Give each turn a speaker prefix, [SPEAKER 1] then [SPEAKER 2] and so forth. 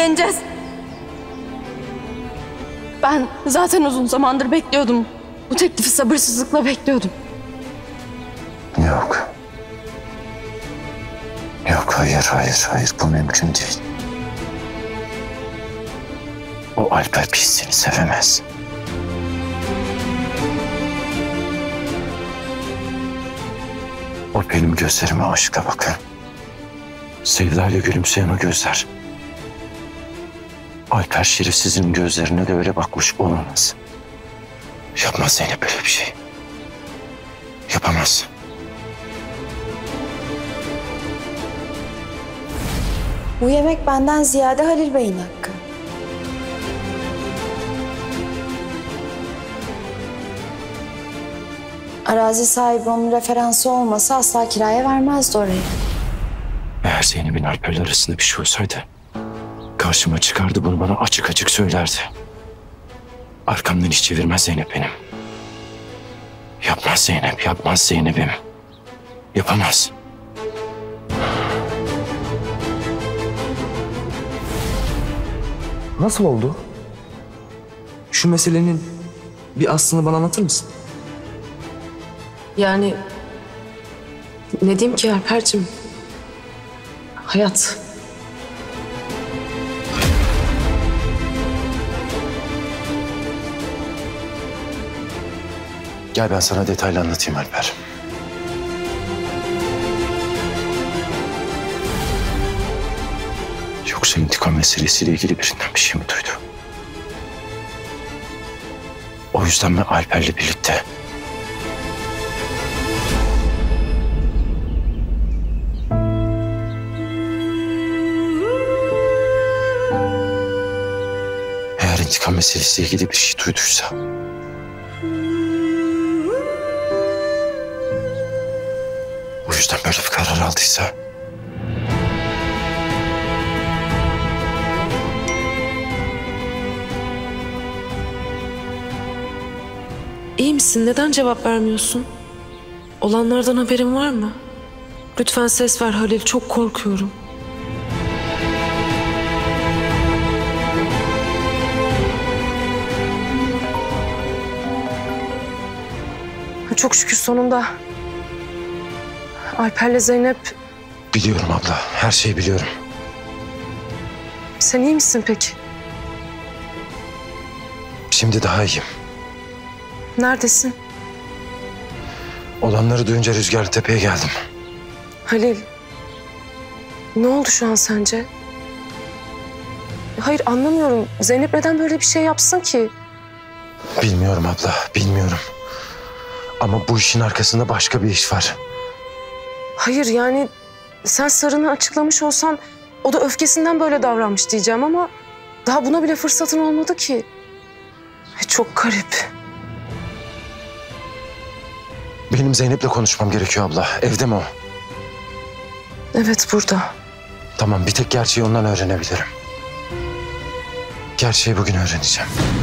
[SPEAKER 1] evleneceğiz. Ben zaten uzun zamandır bekliyordum. Bu teklifi sabırsızlıkla bekliyordum.
[SPEAKER 2] Yok. Yok, hayır. Bu mümkün değil. O Alper Bey seni sevemez. O benim gözlerime aşkla bakın. Sevdayla gülümseyen o gözler. Alper şerefsizin gözlerine de öyle bakmış olamaz. Yapmaz Zeynep böyle bir şey. Yapamaz.
[SPEAKER 3] Bu yemek benden ziyade Halil Bey'in hakkı. Arazi sahibi onun referansı olmasa asla kiraya vermezdi orayı.
[SPEAKER 2] Eğer Zeynep'in Alper'le arasında bir şey olsaydı karşıma çıkardı, bunu bana açık açık söylerdi. Arkamdan hiç çevirmez Zeynep benim. Yapmaz Zeynep, yapmaz Zeynep'im. Yapamaz.
[SPEAKER 4] Nasıl oldu? Şu meselenin bir aslını bana anlatır mısın?
[SPEAKER 5] Yani ne diyeyim ki Alper'cim? Hayat.
[SPEAKER 2] Gel ben sana detaylı anlatayım Alper. Yoksa intikam meselesiyle ilgili birinden bir şey mi duydu? O yüzden mi Alper'le birlikte? Eğer intikam meselesiyle ilgili bir şey duyduysa... O yüzden böyle bir karar aldıysa...
[SPEAKER 5] İyi misin? Neden cevap vermiyorsun? Olanlardan haberin var mı? Lütfen ses ver Halil. Çok korkuyorum. Çok şükür sonunda Alper'le Zeynep...
[SPEAKER 2] Biliyorum abla, her şeyi biliyorum.
[SPEAKER 5] Sen iyi misin peki?
[SPEAKER 2] Şimdi daha iyiyim.
[SPEAKER 5] Neredesin?
[SPEAKER 2] Olanları duyunca Rüzgarlı Tepe'ye geldim.
[SPEAKER 5] Halil, ne oldu şu an sence? Hayır anlamıyorum. Zeynep neden böyle bir şey yapsın ki?
[SPEAKER 2] Bilmiyorum abla, bilmiyorum. Ama bu işin arkasında başka bir iş var.
[SPEAKER 5] Hayır yani sen sırrını açıklamış olsan o da öfkesinden böyle davranmış diyeceğim ama daha buna bile fırsatın olmadı ki. Çok garip.
[SPEAKER 2] Benim Zeynep'le konuşmam gerekiyor abla. Evde mi o?
[SPEAKER 5] Evet burada.
[SPEAKER 2] Tamam, bir tek gerçeği ondan öğrenebilirim. Gerçeği bugün öğreneceğim.